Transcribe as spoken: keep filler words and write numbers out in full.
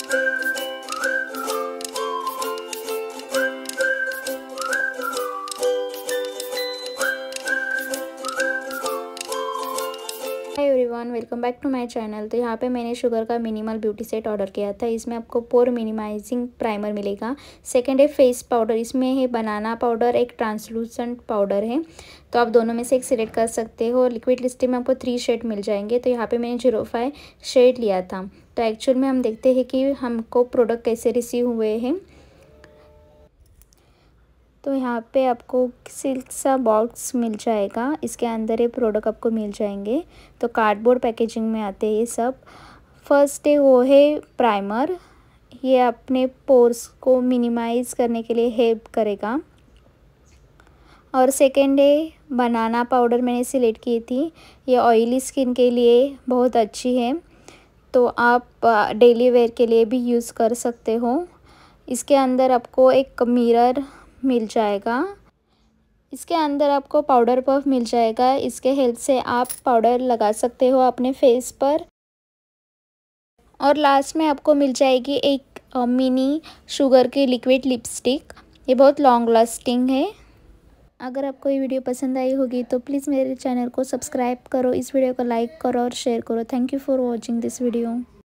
Hi everyone, welcome back to my channel. तो यहाँ पे मैंने शुगर का मिनिमल ब्यूटी सेट ऑर्डर किया था। इसमें आपको पोर मिनिमाइजिंग प्राइमर मिलेगा। सेकंड है फेस पाउडर, इसमें है बनाना पाउडर, एक ट्रांसलूसेंट पाउडर है। तो आप दोनों में से एक सिलेक्ट कर सकते हो। लिक्विड लिपस्टिक में आपको थ्री शेड मिल जाएंगे। तो यहाँ पे मैंने जीरो फाइव शेड लिया था। तो एक्चुअल में हम देखते हैं कि हमको प्रोडक्ट कैसे रिसीव हुए हैं। तो यहाँ पे आपको सिल्क सा बॉक्स मिल जाएगा, इसके अंदर ये प्रोडक्ट आपको मिल जाएंगे। तो कार्डबोर्ड पैकेजिंग में आते हैं ये सब। फर्स्ट है वो है प्राइमर, ये अपने पोर्स को मिनिमाइज़ करने के लिए हेल्प करेगा। और सेकेंड है बनाना पाउडर, मैंने सिलेक्ट की थी। ये ऑयली स्किन के लिए बहुत अच्छी है, तो आप डेली वेयर के लिए भी यूज़ कर सकते हो। इसके अंदर आपको एक मिरर मिल जाएगा। इसके अंदर आपको पाउडर पफ मिल जाएगा। इसके हेल्प से आप पाउडर लगा सकते हो अपने फेस पर। और लास्ट में आपको मिल जाएगी एक मिनी शुगर की लिक्विड लिपस्टिक। ये बहुत लॉन्ग लास्टिंग है। अगर आपको ये वीडियो पसंद आई होगी तो प्लीज़ मेरे चैनल को सब्सक्राइब करो, इस वीडियो को लाइक करो और शेयर करो। Thank you for watching this video.